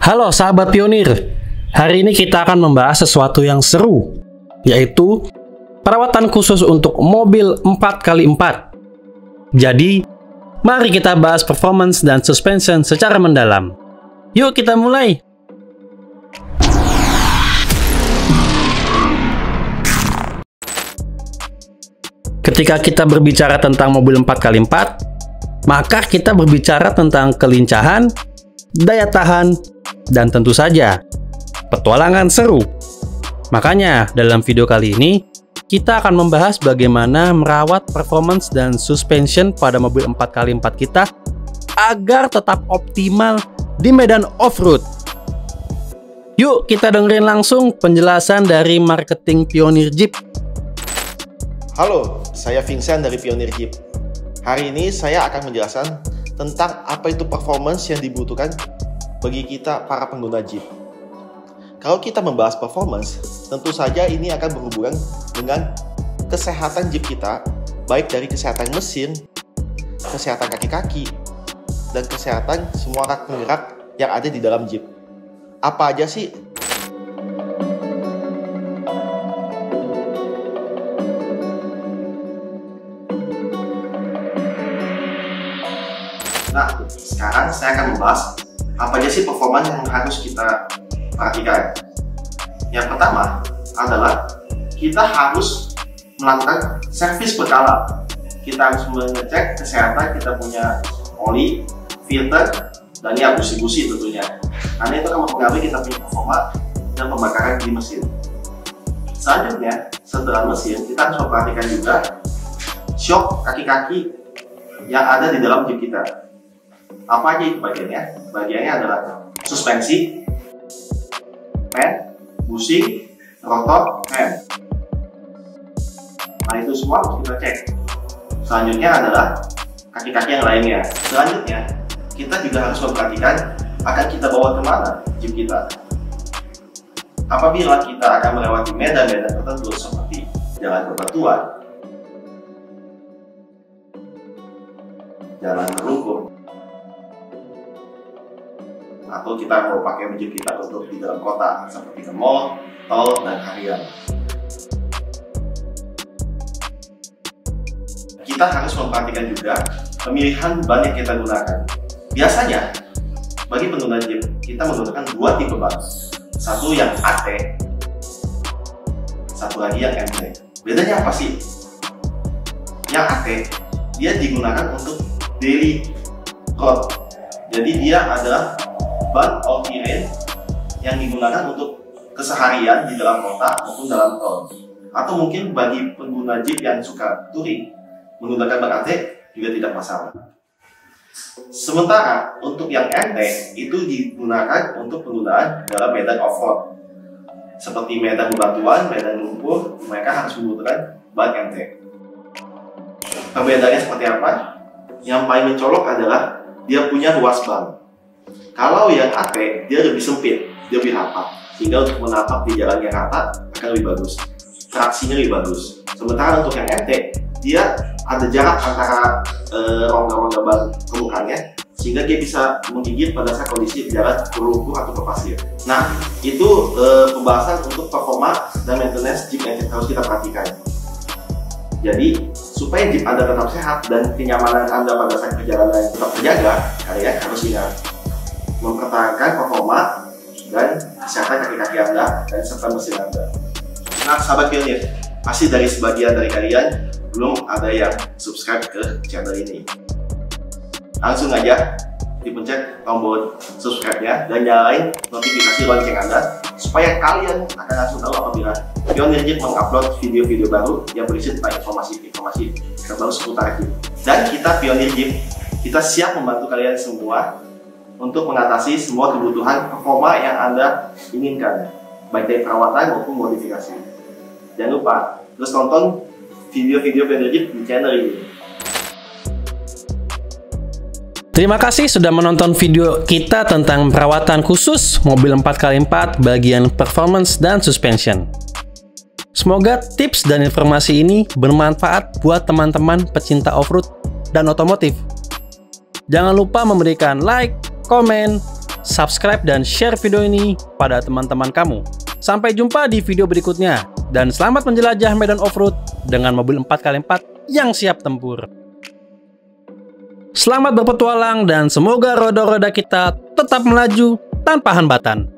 Halo sahabat pionir, hari ini kita akan membahas sesuatu yang seru, yaitu perawatan khusus untuk mobil 4x4. Jadi, mari kita bahas performance dan suspension secara mendalam. Yuk kita mulai! Ketika kita berbicara tentang mobil 4x4, maka kita berbicara tentang kelincahan, daya tahan, dan tentu saja petualangan seru. Makanya dalam video kali ini kita akan membahas bagaimana merawat performance dan suspension pada mobil 4x4 kita agar tetap optimal di medan off-road. Yuk kita dengerin langsung penjelasan dari marketing Pioneer Jeep. Halo, saya Vincent dari Pioneer Jeep. Hari ini saya akan menjelaskan tentang apa itu performance yang dibutuhkan bagi kita para pengguna Jeep. Kalau kita membahas performance, tentu saja ini akan berhubungan dengan kesehatan Jeep kita, baik dari kesehatan mesin, kesehatan kaki-kaki, dan kesehatan semua rak penggerak yang ada di dalam Jeep. Apa aja sih? Nah, sekarang saya akan membahas apa aja sih performa yang harus kita perhatikan. Yang pertama adalah kita harus melakukan servis berkala. Kita harus mengecek kesehatan kita punya oli, filter, dan ya busi-busi tentunya. Karena itu akan mempengaruhi kita punya performa dan pembakaran di mesin. Selanjutnya, setelah mesin, kita harus memperhatikan juga shock kaki-kaki yang ada di dalam Jeep kita. Apa aja itu bagiannya? Bagiannya adalah suspensi, fan, busi, rotor, rem. Nah itu semua harus kita cek. Selanjutnya adalah kaki-kaki yang lainnya. Selanjutnya kita juga harus memperhatikan akan kita bawa kemana Jeep kita. Apabila kita akan melewati medan-medan tertentu seperti jalan berbatuan, jalan berlumpur, atau kita mau pakai Jeep kita untuk di dalam kota seperti ke mall, tol, dan harian. Kita harus memperhatikan juga pemilihan ban yang kita gunakan. Biasanya bagi pengguna Jeep kita menggunakan dua tipe ban, satu yang AT, satu lagi yang MT. Bedanya apa sih? Yang AT dia digunakan untuk daily road, jadi dia adalah ban all-terrain yang digunakan untuk keseharian di dalam kota maupun dalam tol. Atau mungkin bagi pengguna Jeep yang suka touring, menggunakan ban AT juga tidak masalah. Sementara untuk yang MT itu digunakan untuk penggunaan dalam medan off-road. Seperti medan bebatuan, medan lumpur, mereka harus membutuhkan ban MT. Perbedaannya seperti apa? Yang paling mencolok adalah dia punya ruas ban. Kalau yang AT, dia lebih sempit, dia lebih rapat, sehingga untuk menapak di jalan yang rata akan lebih bagus, traksinya lebih bagus. Sementara untuk yang MT, dia ada jarak antara rongga-rongga ban permukaannya, sehingga dia bisa menggigit pada saat kondisi jalan berlumpur atau berpasir. Nah, itu pembahasan untuk performa dan maintenance Jeep yang harus kita perhatikan. Jadi, supaya Jeep Anda tetap sehat dan kenyamanan Anda pada saat perjalanan tetap terjaga, kalian harus ingat mempertahankan performa dan kesehatan kaki-kaki Anda dan serta mesin Anda. Nah, sahabat pionir, pasti dari sebagian dari kalian belum ada yang subscribe ke channel ini. Langsung aja dipencet tombol subscribe-nya dan nyalain notifikasi lonceng Anda supaya kalian akan langsung tahu apabila Pioneer Jeep mengupload video-video baru yang berisi tentang informasi terbaru seputar Jeep. Dan kita Pioneer Jeep, kita siap membantu kalian semua untuk mengatasi semua kebutuhan performa yang Anda inginkan, baik dari perawatan maupun modifikasi. Jangan lupa terus tonton video-video Pioneer Jeep di channel ini. Terima kasih sudah menonton video kita tentang perawatan khusus mobil 4x4 bagian performance dan suspension. Semoga tips dan informasi ini bermanfaat buat teman-teman pecinta off-road dan otomotif. Jangan lupa memberikan like, komen, subscribe dan share video ini pada teman-teman kamu. Sampai jumpa di video berikutnya, dan selamat menjelajah medan off-road dengan mobil 4x4 yang siap tempur. Selamat berpetualang dan semoga roda-roda kita tetap melaju tanpa hambatan.